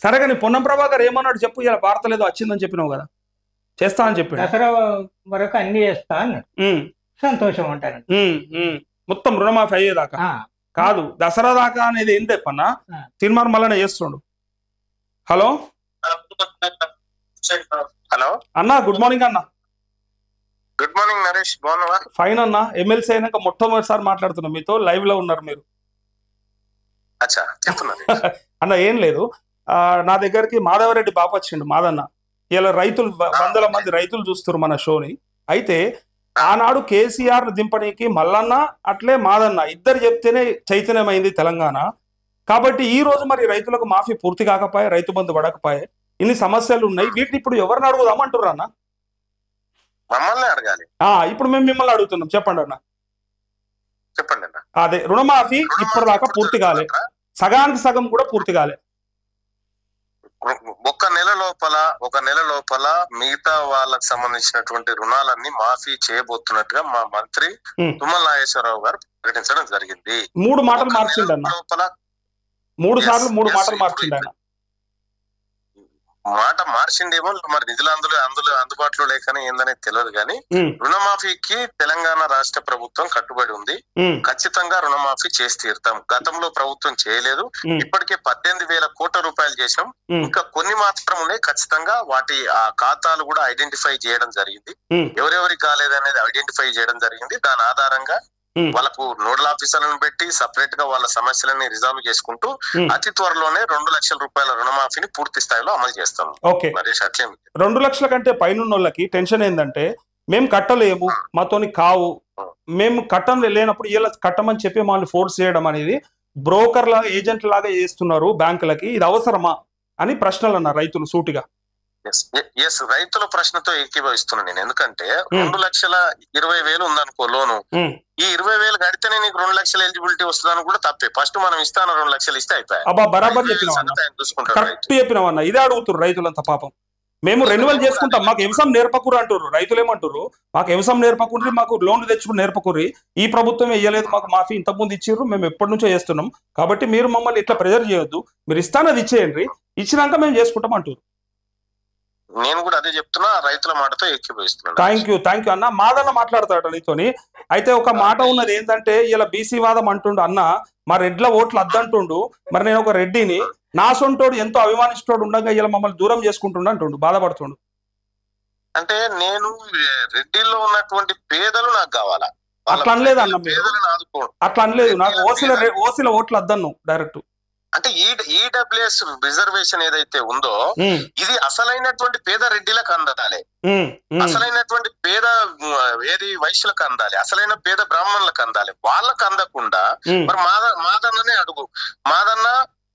సరే కానీ పొన్నం ప్రభాకర్ ఏమన్నాడు చెప్పు, ఇలా వార్త లేదో వచ్చిందని చెప్పినావు కదా, చేస్తా అని చెప్పి దసరా వరకు అన్ని చేస్తా అన్నాడు. సంతోషం అంటాను. మొత్తం రుణమాఫీ అయ్యేదాకా కాదు, దసరా దాకా అనేది ఏం తెప్పన్నా తీర్మానం మళ్ళీ చేస్తుండు. హలో హలో అన్నా, గుడ్ మార్నింగ్ అన్న. గుడ్ మార్నింగ్ నరేష్, బాగున్నావా? ఫైన్ అన్న. ఎమ్మెల్సీ అయినాక మొట్టమొదటిసారి మాట్లాడుతున్నాం మీతో, లైవ్ లో ఉన్నారు మీరు. అన్న ఏం లేదు, నా దగ్గరికి మాధవరెడ్డి బాప వచ్చిండు, మాదన్న. ఇలా రైతులు వందల మంది రైతులు చూస్తారు మన షోని. అయితే ఆనాడు కేసీఆర్ దింపనీకి మల్లన్న అట్లే మాదన్న ఇద్దరు చెప్తేనే చైతన్యమైంది తెలంగాణ. కాబట్టి ఈ రోజు మరి రైతులకు మాఫీ పూర్తి కాకపోయే, రైతు బంధు పడకపోయే, ఇన్ని సమస్యలు ఉన్నాయి. వీటిని ఇప్పుడు ఎవరిని అడుగుదామంటారు అన్న? మమ్మల్ని అడగాలి. ఇప్పుడు మేము మిమ్మల్ని అడుగుతున్నాం, చెప్పండి అన్న. చెప్పండి అన్న. అదే రుణమాఫీ ఇప్పటిదాకా పూర్తి కాలే, సగానికి సగం కూడా పూర్తి కాలే. ఒక నెల లోపల మిగతా వాళ్ళకి సంబంధించినటువంటి రుణాలన్నీ మాఫీ చేయబోతున్నట్టుగా మా మంత్రి తుమ్మల నాగేశ్వరరావు గారు ప్రకటించడం జరిగింది. 3 మాటలు మార్చిండు అన్న, 3 సార్లు 3 మాటలు మార్చిండు ఆయన. మాట మార్చిండేమో, మరి నిధులు అందుబాటులో లేకనే ఏందనేది తెలియదు కానీ రుణమాఫీకి తెలంగాణ రాష్ట్ర ప్రభుత్వం కట్టుబడి ఉంది. ఖచ్చితంగా రుణమాఫీ చేసి తీరుతాం. గతంలో ప్రభుత్వం చేయలేదు, ఇప్పటికే 18,000 కోట్ల రూపాయలు చేసాం. ఇంకా కొన్ని మాత్రం ఉన్నాయి. ఖచ్చితంగా వాటి ఆ ఖాతాలు కూడా ఐడెంటిఫై చేయడం జరిగింది. ఎవరెవరికి కాలేదనేది ఐడెంటిఫై చేయడం జరిగింది. దాని ఆధారంగా వాళ్ళకు నోడల్ ఆఫీసర్లను పెట్టి సపరేట్ గా వాళ్ళ సమస్యలని రిజాల్వ్ చేసుకుంటూ అతి త్వరలోనే 2 లక్షల రూపాయల రుణమాఫీని పూర్తి స్థాయిలో అమలు చేస్తాం. నరేష్, అట్లే 2 లక్షల కంటే పైన వాళ్ళకి టెన్షన్ ఏంటంటే, మేము కట్టలేము, మాతోని కావు, మేము లేనప్పుడు ఇలా కట్టమని చెప్పి మమ్మల్ని ఫోర్స్ చేయడం అనేది బ్రోకర్ లాగా, ఏజెంట్ లాగా చేస్తున్నారు బ్యాంకులకి. ఇది అవసరమా అని ప్రశ్నలు అన్నారు రైతులు సూటిగా. రైతుల ప్రశ్నతో ఏకీభవిస్తున్నాను నేను. ఎందుకంటే 2,20,000 ఉందనుకో లోను, ఈ 20,000 కడితేనే నీకు 2 లక్షల ఎలిజిబిలిటీ వస్తుందని కూడా తప్పే. ఫస్ట్ మనం ఇస్తాను 2 లక్షలు ఇస్తే అయిపోయాయి. చెప్పినామన్నా, ఇదే అడుగుతారు రైతులంతా. పాపం మేము రెన్యువల్ చేసుకుంటాం, మాకు వ్యవసాయం నేర్పకురు అంటారు రైతులు. ఏమంటారు, మాకు వ్యవసాయం నేర్పకుర్రి, మాకు లోన్లు తెచ్చుకుని నేర్పకుర్రి, ఈ ప్రభుత్వం ఇయ్యలేదు మాకు మాఫీ, ఇంతకుముందు ఇచ్చిర్రు, మేము ఎప్పటి నుంచో చేస్తున్నాం, కాబట్టి మీరు మమ్మల్ని ఇట్లా ప్రెజర్ చేయొద్దు, మీరు ఇస్తానది ఇచ్చేయండి, ఇచ్చినాక మేము చేసుకుంటాం అంటారు. నేను కూడా అదే చెప్తున్నా, రైతుల మాటతో ఏకీభవిస్తున్నాను. థ్యాంక్ యూ అన్న. మాదన్న మాట్లాడతాడు నీతోని. అయితే ఒక మాట ఉన్నది ఏంటంటే, ఇలా బీసీ వాదం అంటుండు అన్న, మా రెడ్ల ఓట్లు అద్దంటుండు. మరి నేను ఒక రెడ్డిని, నా సొంటోడు ఎంతో అభిమానిస్తోడు ఉండగా ఇలా మమ్మల్ని దూరం చేసుకుంటుండు అంటుండు, బాధపడుతుండు. అంటే నేను రెడ్డిలో ఉన్నటువంటి పేదలు నాకు కావాలా? అట్లా అనలేదు అన్న, అట్లా అనలేదు. నాకు ఓసీల ఓట్లు అద్దన్ను డైరెక్ట్. అంటే ఈడబ్ల్యూఎస్ రిజర్వేషన్ ఏదైతే ఉందో ఇది అసలైనటువంటి పేద రెడ్డిలకు అందాలి, అసలైనటువంటి పేద వైశ్యులకు అందాలి, అసలైన పేద బ్రాహ్మణులకు అందాలి. వాళ్ళకు అందకుండా మరి మాదన్ననే అడుగు. మాదన్న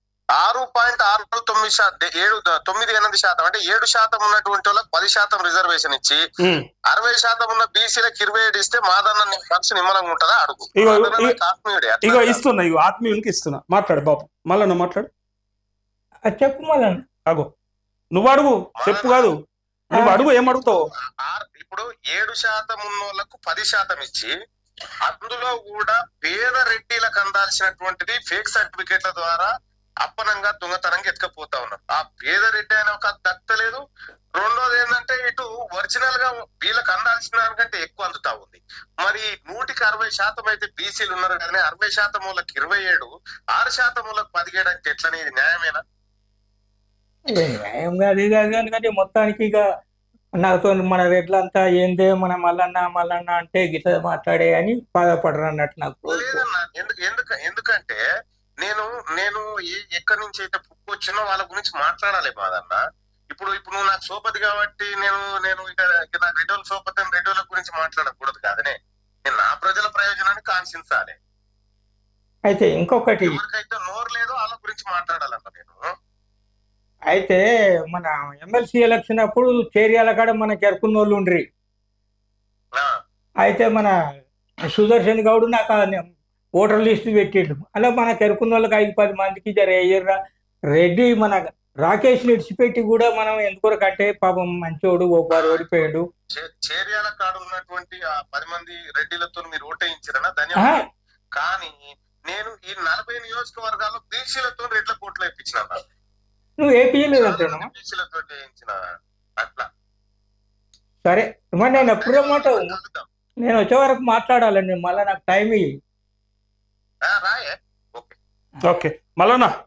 6.698% అంటే 7% ఉన్నటువంటి వాళ్ళకి 10% రిజర్వేషన్ ఇచ్చి 60% ఉన్న బీసీలకు 27 ఇస్తే మాదన్న మనసు నిమ్మలంగా ఉంటుందా అడుగు. ఇగో ఇస్తున్నా, ఇగో ఆత్మీయునికి ఇస్తున్నా. మాట్లాడు బాబు, మళ్ళీ మాట్లాడు. చెప్పు మళ్ళీ. అగో నువ్వు అడుగు, చెప్పు కాదు నువ్వు అడుగు, ఏం అడుగుతావు? ఇప్పుడు 7% ఉన్న వాళ్ళకు 10% ఇచ్చి అందులో కూడా పేద రెడ్డిలకు అందాల్సినటువంటిది ఫేక్ సర్టిఫికేట్ల ద్వారా అప్పనంగా దొంగతనంగా ఎత్తుకపోతా ఉన్నారు. ఆ పేద రెడ్డి అయినా ఒక దక్కలేదు. రెండోది ఏంటంటే, ఇటు ఒరిజినల్ గా వీళ్ళకి అందాల్సిన దానికంటే ఎక్కువ అందుతా ఉంది. మరి 100% అయితే బీసీలు ఉన్నారు కానీ 60% వాళ్ళకి 27, 6% వాళ్ళకి 17 అంటే ఎట్లని? ఇది న్యాయమేనా? న్యాయం కాదు, ఇది కాదు. ఎందుకంటే మొత్తానికి ఇక నాతో మన రెడ్లంతా ఏందే మన మల్లన్న అంటే గిట్ల మాట్లాడే అని బాధపడరు అన్నట్టు నాకు లేదన్నా. ఎందుకంటే నేను ఎక్కడి నుంచి అయితే పుట్టుకొచ్చినో వాళ్ళ గురించి మాట్లాడాలి బాదన్న. ఇప్పుడు నువ్వు నాకు సోపతి కాబట్టి నేను ఇక నాకు రెడ్డిల సోపతి అని రెడ్డిల గురించి మాట్లాడకూడదు కాదనే. నేను నా ప్రజల ప్రయోజనాన్ని కాంక్షించాలి. అయితే ఇంకొకటి, ఎవరికైతే నోరు లేదో వాళ్ళ గురించి మాట్లాడాలన్న నేను. అయితే మన ఎమ్మెల్సీ ఎలక్షన్ అప్పుడు చేరియాల కాడ మనకి ఎరుకున్న వాళ్ళు ఉండ్రి. అయితే మన సుదర్శన్ గౌడ్ నాకు ఓటర్ లిస్ట్ పెట్టిండు. అలా మనకు ఎరుకున్న వాళ్ళకి 5-10 మందికి ఎయ్యర్రా రెడ్డి మన రాకేష్ విడిచిపెట్టి కూడా మనం ఎందుకొరకంటే పాపం మంచోడు ఒకసారి ఓడిపోయాడు. చేరియాల కాడ ఉన్నటువంటి 10 మంది రెడ్డిలతో మీరు ఓటేయించారన్నా ధన్యవాదాలు. కానీ నేను ఈ 40 నియోజకవర్గాల్లో బీసీలతో రెడ్ల కోట్లు ఇప్పించిన. నువ్వు ఏపీ లేదంటున్నావా? బీసీలతో చేయించిన అట్లా. సరే మరి నేను ఎప్పుడు రమ్మంటావు? నేను వచ్చే వరకు మాట్లాడాలండి, మళ్ళీ నాకు టైం ఇయ్యి. రాయే. ఓకే మల్లన్న